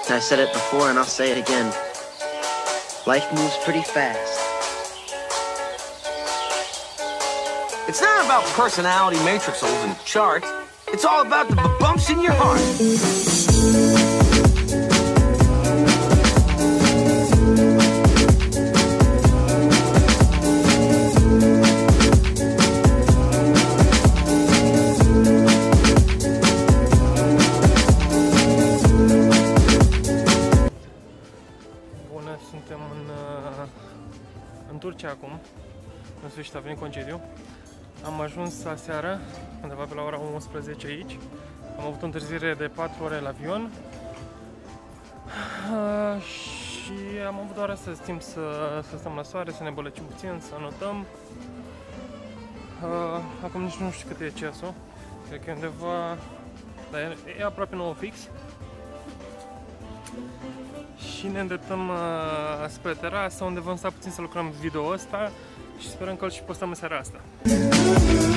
I said it before and I'll say it again. Life moves pretty fast. It's not about personality matrixels and charts. It's all about the bumps in your heart. Suntem în Turcia acum, în sfârșit a venit concediu. Am ajuns aseară, undeva pe la ora 11 aici. Am avut o întârziere de 4 ore la avion și am avut doar astăzi timp să stăm la soare, să ne bălăcim puțin, să notăm. Acum nici nu știu cât e ceasul, cred că e undeva, dar e aproape 9 fix. Și ne îndreptăm spre terasă, unde vom sta puțin să lucrăm video ăsta și sperăm că îl și postăm în seara asta.